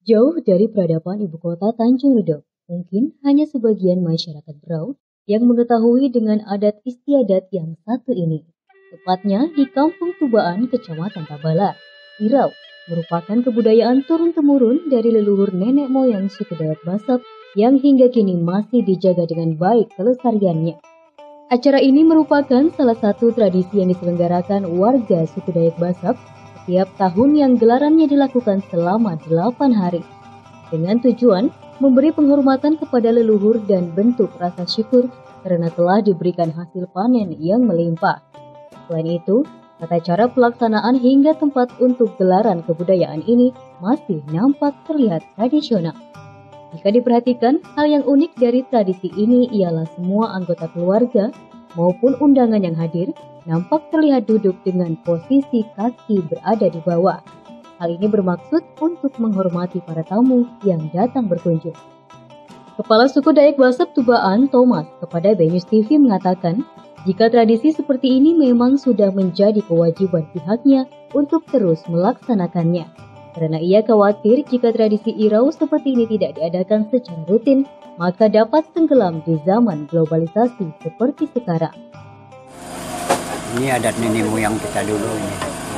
Jauh dari peradaban ibu kota Tanjung Redop, mungkin hanya sebagian masyarakat Berau yang mengetahui dengan adat istiadat yang satu ini. Tepatnya di Kampung Tubaan, Kecamatan Tabalar, Riau, merupakan kebudayaan turun-temurun dari leluhur nenek moyang suku Dayak Basab yang hingga kini masih dijaga dengan baik kelestariannya. Acara ini merupakan salah satu tradisi yang diselenggarakan warga suku Dayak Basab setiap tahun yang gelarannya dilakukan selama 8 hari. Dengan tujuan memberi penghormatan kepada leluhur dan bentuk rasa syukur karena telah diberikan hasil panen yang melimpah. Selain itu, tata cara pelaksanaan hingga tempat untuk gelaran kebudayaan ini masih nampak terlihat tradisional. Jika diperhatikan, hal yang unik dari tradisi ini ialah semua anggota keluarga maupun undangan yang hadir nampak terlihat duduk dengan posisi kaki berada di bawah. Hal ini bermaksud untuk menghormati para tamu yang datang berkunjung. Kepala suku Dayak Basab Tubaan, Thomas, kepada BNews TV mengatakan, jika tradisi seperti ini memang sudah menjadi kewajiban pihaknya untuk terus melaksanakannya. Karena ia khawatir jika tradisi Irau seperti ini tidak diadakan secara rutin, maka dapat tenggelam di zaman globalisasi seperti sekarang. Ini adat nenek moyang kita dulu ini.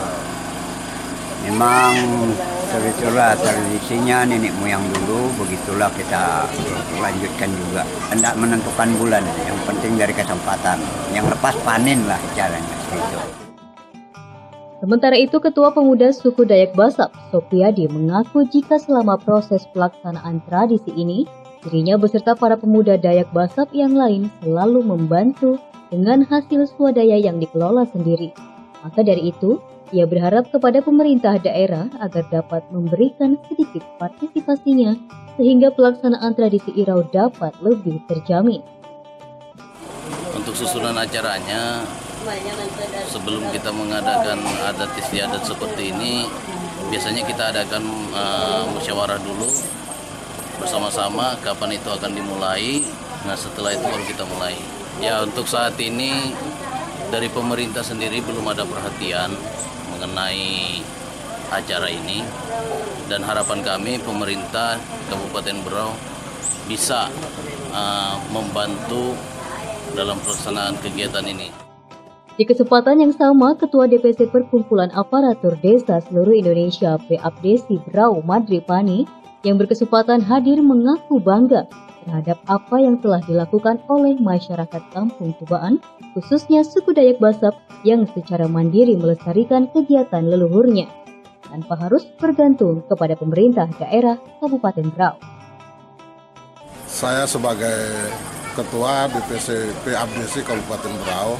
Memang itulah tradisinya nenek moyang dulu, begitulah kita lanjutkan juga. Tidak menentukan bulan, yang penting dari kesempatan. Yang lepas panen lah caranya. Gitu. Sementara itu, Ketua Pemuda Suku Dayak Basab, Sopiadi, mengaku jika selama proses pelaksanaan tradisi ini, dirinya beserta para pemuda Dayak Basab yang lain selalu membantu dengan hasil swadaya yang dikelola sendiri. Maka dari itu, ia berharap kepada pemerintah daerah agar dapat memberikan sedikit partisipasinya sehingga pelaksanaan tradisi Irau dapat lebih terjamin. Untuk susunan acaranya, sebelum kita mengadakan adat istiadat seperti ini, biasanya kita adakan musyawarah dulu bersama-sama kapan itu akan dimulai. Nah, setelah itu baru kita mulai. Ya, untuk saat ini dari pemerintah sendiri belum ada perhatian mengenai acara ini, dan harapan kami pemerintah Kabupaten Berau bisa membantu dalam pelaksanaan kegiatan ini. Di kesempatan yang sama, Ketua DPC Perkumpulan Aparatur Desa Seluruh Indonesia PAPDESI Berau Madri Pani yang berkesempatan hadir mengaku bangga terhadap apa yang telah dilakukan oleh masyarakat Kampung Tubaan, khususnya suku Dayak Basab yang secara mandiri melestarikan kegiatan leluhurnya, tanpa harus bergantung kepada pemerintah daerah Kabupaten Berau. Saya sebagai Ketua DPC PAPDESI Kabupaten Berau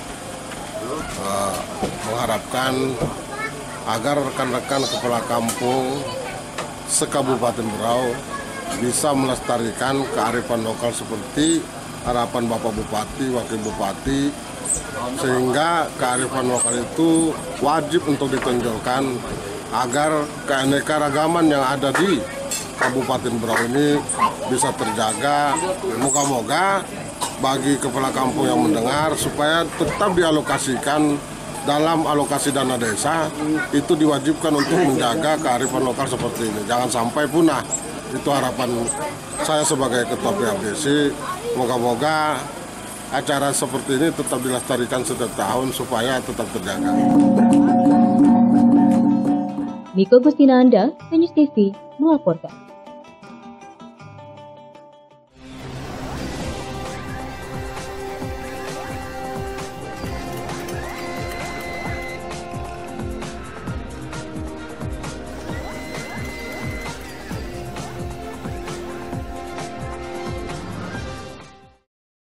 mengharapkan agar rekan-rekan kepala kampung se-Kabupaten Berau bisa melestarikan kearifan lokal seperti harapan Bapak Bupati, Wakil Bupati, sehingga kearifan lokal itu wajib untuk ditonjolkan agar keanekaragaman yang ada di Kabupaten Berau ini bisa terjaga. Moga-moga bagi kepala kampung yang mendengar supaya tetap dialokasikan dalam alokasi dana desa, itu diwajibkan untuk menjaga kearifan lokal seperti ini. Jangan sampai punah. Itu harapan saya sebagai Ketua PAPDESI. Moga-moga acara seperti ini tetap dilestarikan setiap tahun supaya tetap terjaga. Miko Gustinanda, BNews TV, melaporkan.